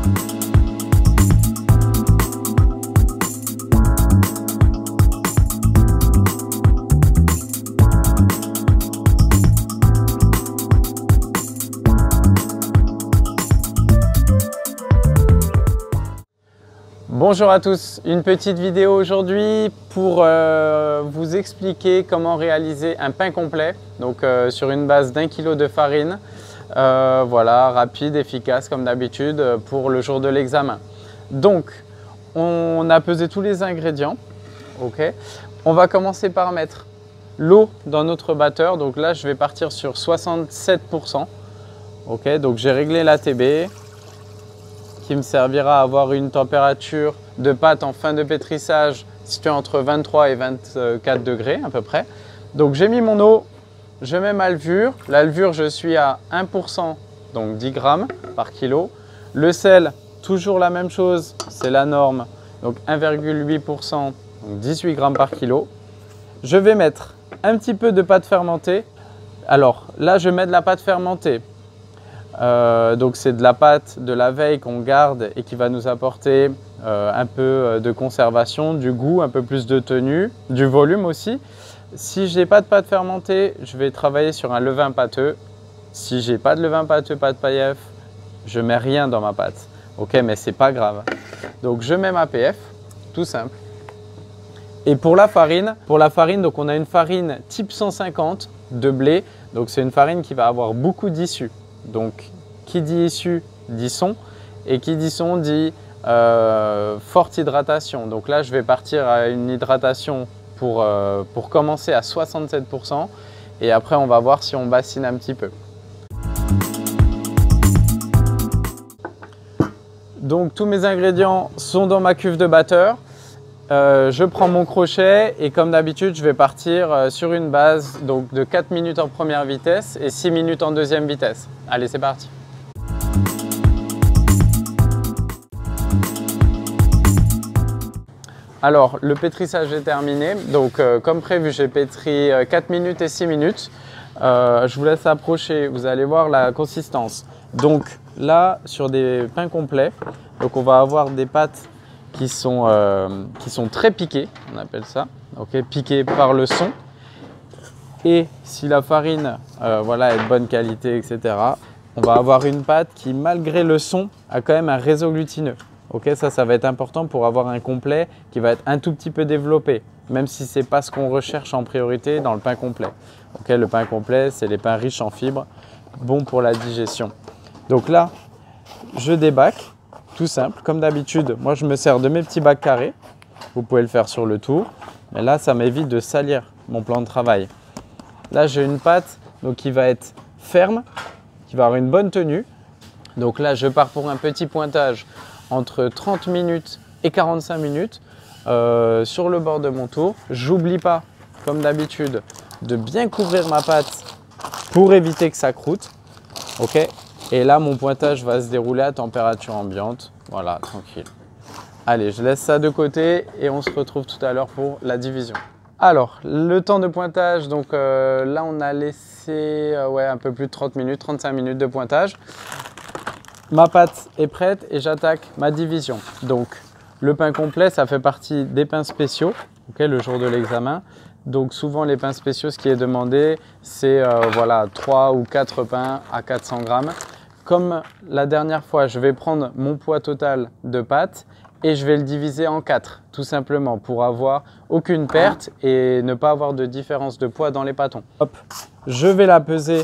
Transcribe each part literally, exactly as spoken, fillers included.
Bonjour à tous, une petite vidéo aujourd'hui pour euh, vous expliquer comment réaliser un pain complet, donc euh, sur une base d'un kilo de farine, euh, voilà, rapide, efficace comme d'habitude pour le jour de l'examen. Donc, on a pesé tous les ingrédients, ok. On va commencer par mettre l'eau dans notre batteur, donc là je vais partir sur soixante-sept pour cent, ok. Donc j'ai réglé l'A T B, qui me servira à avoir une température de pâte en fin de pétrissage située entre vingt-trois et vingt-quatre degrés à peu près. Donc j'ai mis mon eau, je mets ma levure. La levure, je suis à un pour cent, donc dix grammes par kilo. Le sel, toujours la même chose, c'est la norme, donc un virgule huit pour cent, donc dix-huit grammes par kilo. Je vais mettre un petit peu de pâte fermentée. Alors là, je mets de la pâte fermentée. Euh, donc c'est de la pâte de la veille qu'on garde et qui va nous apporter euh, un peu de conservation, du goût, un peu plus de tenue, du volume aussi. Si je n'ai pas de pâte fermentée, je vais travailler sur un levain pâteux. Si je n'ai pas de levain pâteux, pas de pailleuf, je ne mets rien dans ma pâte. Ok, mais c'est pas grave. Donc je mets ma P F, tout simple. Et pour la farine, pour la farine, donc on a une farine type cent cinquante de blé. Donc c'est une farine qui va avoir beaucoup d'issus. Donc, qui dit issue dit son, et qui dit son dit euh, forte hydratation. Donc là, je vais partir à une hydratation pour, euh, pour commencer à soixante-sept pour cent, et après, on va voir si on bassine un petit peu. Donc, tous mes ingrédients sont dans ma cuve de batteur. Euh, je prends mon crochet et comme d'habitude, je vais partir sur une base donc de quatre minutes en première vitesse et six minutes en deuxième vitesse. Allez, c'est parti! Alors, le pétrissage est terminé. Donc, euh, comme prévu, j'ai pétri quatre minutes et six minutes. Euh, je vous laisse approcher, vous allez voir la consistance. Donc là, sur des pains complets, donc on va avoir des pâtes qui sont, euh, qui sont très piquées, on appelle ça, okay, piquées par le son. Et si la farine euh, voilà, est de bonne qualité, et cetera, on va avoir une pâte qui, malgré le son, a quand même un réseau glutineux. Okay, ça, ça va être important pour avoir un complet qui va être un tout petit peu développé, même si ce n'est pas ce qu'on recherche en priorité dans le pain complet. Okay, le pain complet, c'est les pains riches en fibres, bons pour la digestion. Donc là, je débac. Tout simple, comme d'habitude, moi je me sers de mes petits bacs carrés. Vous pouvez le faire sur le tour, mais là ça m'évite de salir mon plan de travail. Là j'ai une pâte donc, qui va être ferme, qui va avoir une bonne tenue. Donc là je pars pour un petit pointage entre trente minutes et quarante-cinq minutes euh, sur le bord de mon tour. J'oublie pas, comme d'habitude, de bien couvrir ma pâte pour éviter que ça croûte. Ok. Et là, mon pointage va se dérouler à température ambiante. Voilà, tranquille. Allez, je laisse ça de côté et on se retrouve tout à l'heure pour la division. Alors, le temps de pointage, donc euh, là, on a laissé euh, ouais, un peu plus de trente minutes, trente-cinq minutes de pointage. Ma pâte est prête et j'attaque ma division. Donc, le pain complet, ça fait partie des pains spéciaux, okay, le jour de l'examen. Donc souvent les pains spéciaux, ce qui est demandé, c'est euh, voilà, trois ou quatre pains à quatre cents grammes. Comme la dernière fois, je vais prendre mon poids total de pâte et je vais le diviser en quatre, tout simplement pour avoir aucune perte et ne pas avoir de différence de poids dans les pâtons. Hop, je vais la peser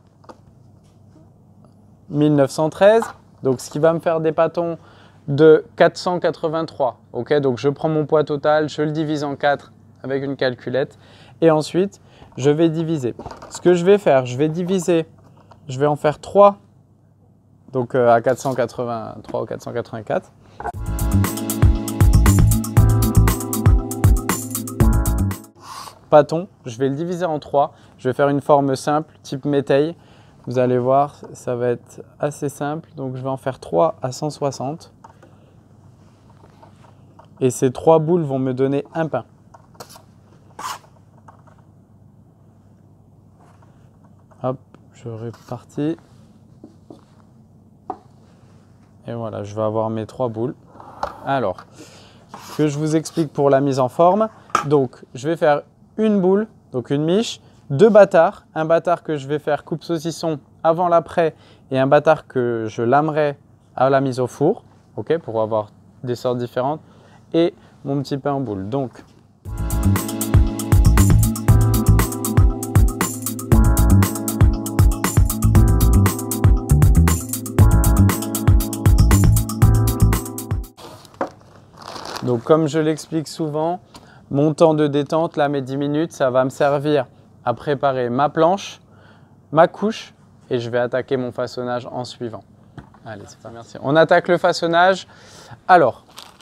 mille neuf cent treize, donc ce qui va me faire des pâtons de quatre cent quatre-vingt-trois. Okay, donc je prends mon poids total, je le divise en quatre avec une calculette et ensuite je vais diviser. Ce que je vais faire, je vais diviser, je vais en faire trois, donc euh, à quatre cent quatre-vingt-trois ou quatre cent quatre-vingt-quatre. Pâton, je vais le diviser en trois, je vais faire une forme simple, type métaille. Vous allez voir, ça va être assez simple, donc je vais en faire trois à cent soixante. Et ces trois boules vont me donner un pain. Hop, je répartis. Et voilà, je vais avoir mes trois boules. Alors, que je vous explique pour la mise en forme. Donc, je vais faire une boule, donc une miche, deux bâtards. Un bâtard que je vais faire coupe saucisson avant l'après et un bâtard que je lamerai à la mise au four, okay, pour avoir des sortes différentes. Et mon petit pain en boule. Donc, Donc comme je l'explique souvent, mon temps de détente, là mes dix minutes, ça va me servir à préparer ma planche, ma couche et je vais attaquer mon façonnage en suivant. Allez, c'est pas merci. On attaque le façonnage. Alors,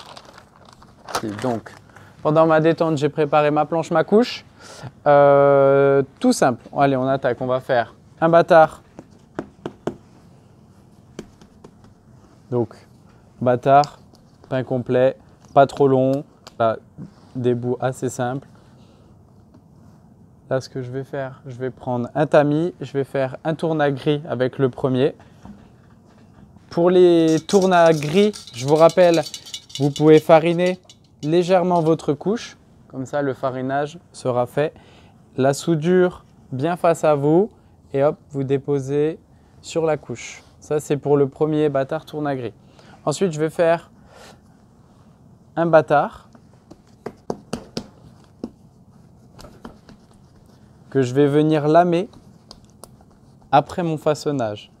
donc pendant ma détente, j'ai préparé ma planche, ma couche. Euh, tout simple. Allez, on attaque. On va faire un bâtard. Donc, bâtard, pain complet. Pas trop long, là, des bouts assez simples. Là, ce que je vais faire, je vais prendre un tamis, je vais faire un tourna gris avec le premier. Pour les tourna gris, je vous rappelle, vous pouvez fariner légèrement votre couche, comme ça le farinage sera fait. La soudure bien face à vous et hop, vous déposez sur la couche. Ça, c'est pour le premier bâtard tourna gris. Ensuite, je vais faire un bâtard que je vais venir lamer après mon façonnage.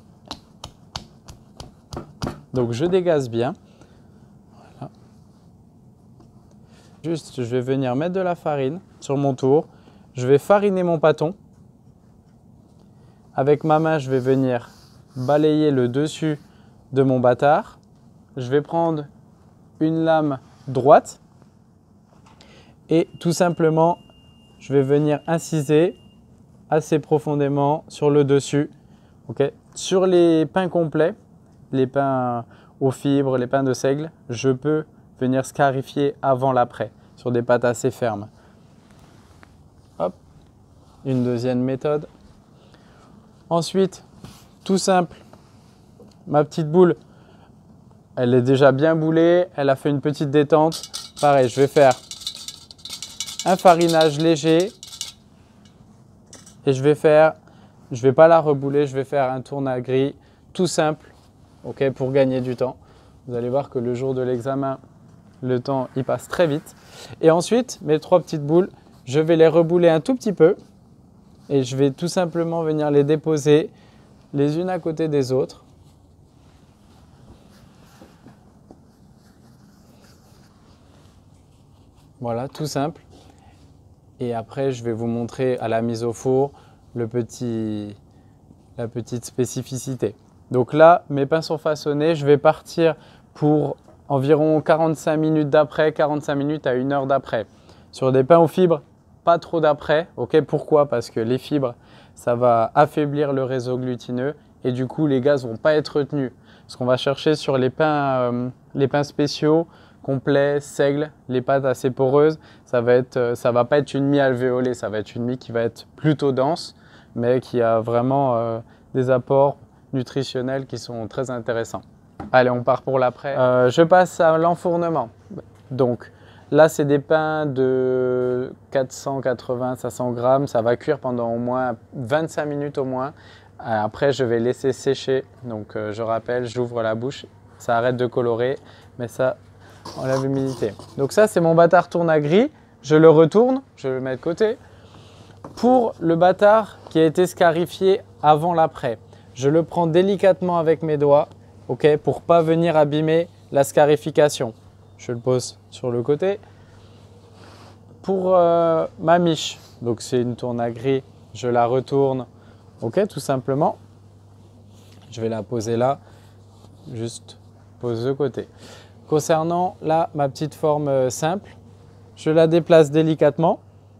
Donc je dégaze bien. Voilà. Juste, je vais venir mettre de la farine sur mon tour. Je vais fariner mon pâton. Avec ma main, je vais venir balayer le dessus de mon bâtard. Je vais prendre une lame droite et tout simplement je vais venir inciser assez profondément sur le dessus. Okay. Sur les pains complets, les pains aux fibres, les pains de seigle, je peux venir scarifier avant l'après sur des pâtes assez fermes. Hop. Une deuxième méthode. Ensuite, tout simple, ma petite boule. Elle est déjà bien boulée, elle a fait une petite détente. Pareil, je vais faire un farinage léger et je vais faire, je ne vais pas la rebouler, je vais faire un tourna gris tout simple, okay, pour gagner du temps. Vous allez voir que le jour de l'examen, le temps il passe très vite. Et ensuite, mes trois petites boules, je vais les rebouler un tout petit peu et je vais tout simplement venir les déposer les unes à côté des autres. Voilà, tout simple. Et après, je vais vous montrer à la mise au four le petit, la petite spécificité. Donc là, mes pains sont façonnés. Je vais partir pour environ quarante-cinq minutes d'après, quarante-cinq minutes à une heure d'après. Sur des pains aux fibres, pas trop d'après. Okay, pourquoi? Parce que les fibres, ça va affaiblir le réseau glutineux et du coup, les gaz ne vont pas être retenus. Ce qu'on va chercher sur les pains, euh, les pains spéciaux, complet, seigle, les pâtes assez poreuses, ça va être, ça va pas être une mie alvéolée, ça va être une mie qui va être plutôt dense, mais qui a vraiment euh, des apports nutritionnels qui sont très intéressants. Allez, on part pour l'après. Euh, je passe à l'enfournement. Donc là, c'est des pains de quatre cent quatre-vingts à cinq cents grammes, ça va cuire pendant au moins vingt-cinq minutes au moins. Après, je vais laisser sécher. Donc, euh, je rappelle, j'ouvre la bouche, ça arrête de colorer, mais ça enlève l'humidité. Donc ça, c'est mon bâtard tourna gris. Je le retourne, je le mets de côté. Pour le bâtard qui a été scarifié avant l'après, je le prends délicatement avec mes doigts, okay, pour ne pas venir abîmer la scarification. Je le pose sur le côté. Pour euh, ma miche, donc c'est une tourna gris, je la retourne, ok, tout simplement. Je vais la poser là, juste pose de côté. Concernant là, ma petite forme simple, je la déplace délicatement.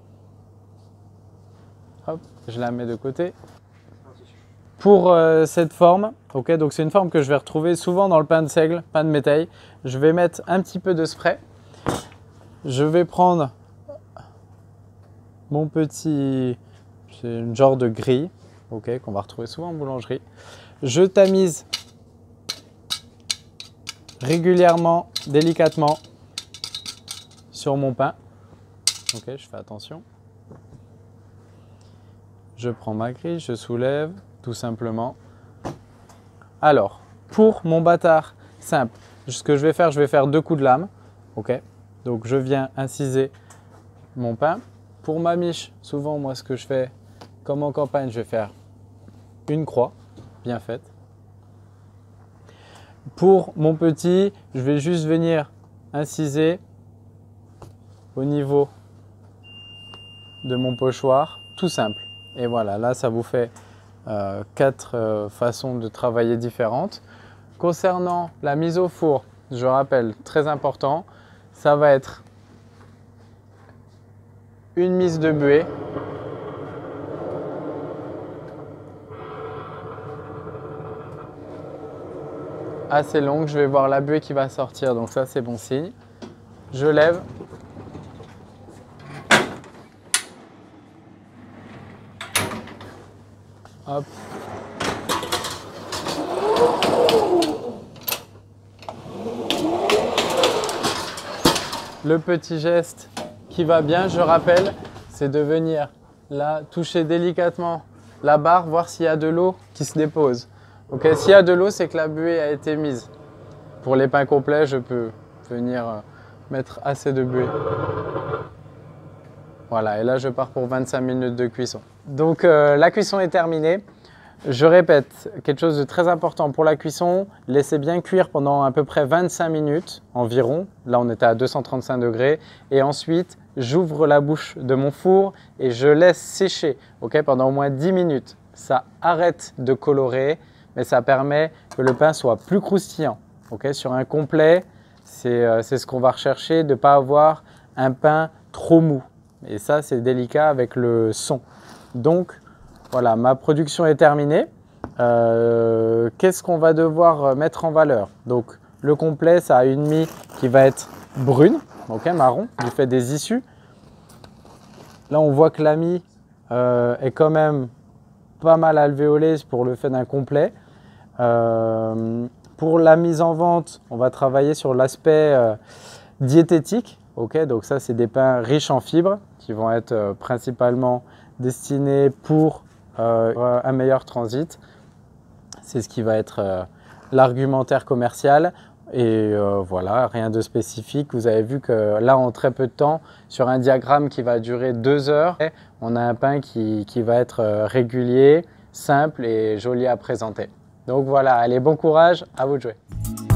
Hop, je la mets de côté. Pour euh, cette forme, okay, donc c'est une forme que je vais retrouver souvent dans le pain de seigle, pain de métail. Je vais mettre un petit peu de spray. Je vais prendre mon petit, c'est une genre de grille, okay, qu'on va retrouver souvent en boulangerie. Je tamise régulièrement, délicatement sur mon pain. Ok, je fais attention. Je prends ma grille, je soulève tout simplement. Alors, pour mon bâtard simple, ce que je vais faire, je vais faire deux coups de lame. Ok, donc je viens inciser mon pain. Pour ma miche, souvent moi ce que je fais, comme en campagne, je vais faire une croix bien faite. Pour mon petit, je vais juste venir inciser au niveau de mon pochoir, tout simple. Et voilà, là ça vous fait euh, quatre euh, façons de travailler différentes. Concernant la mise au four, je rappelle, très important, ça va être une mise de buée. Assez longue, je vais voir la buée qui va sortir, donc ça c'est bon signe. Je lève. Hop. Le petit geste qui va bien, je rappelle, c'est de venir là toucher délicatement la barre, voir s'il y a de l'eau qui se dépose. Ok, s'il y a de l'eau, c'est que la buée a été mise. Pour les pains complets, je peux venir mettre assez de buée. Voilà, et là je pars pour vingt-cinq minutes de cuisson. Donc euh, la cuisson est terminée. Je répète, quelque chose de très important pour la cuisson, laissez bien cuire pendant à peu près vingt-cinq minutes environ. Là on était à deux cent trente-cinq degrés. Et ensuite, j'ouvre la bouche de mon four et je laisse sécher okay, pendant au moins dix minutes. Ça arrête de colorer, mais ça permet que le pain soit plus croustillant. Okay, sur un complet, c'est euh, ce qu'on va rechercher, de ne pas avoir un pain trop mou. Et ça, c'est délicat avec le son. Donc, voilà, ma production est terminée. Euh, Qu'est-ce qu'on va devoir mettre en valeur? Donc, le complet, ça a une mie qui va être brune, okay, marron, du fait des issues. Là, on voit que la mie euh, est quand même pas mal alvéolée pour le fait d'un complet. Euh, pour la mise en vente, on va travailler sur l'aspect euh, diététique. Okay, donc ça, c'est des pains riches en fibres qui vont être euh, principalement destinés pour euh, un meilleur transit. C'est ce qui va être euh, l'argumentaire commercial. Et euh, voilà, rien de spécifique. Vous avez vu que là, en très peu de temps, sur un diagramme qui va durer deux heures, on a un pain qui, qui va être euh, régulier, simple et joli à présenter. Donc voilà, allez, bon courage, à vous de jouer.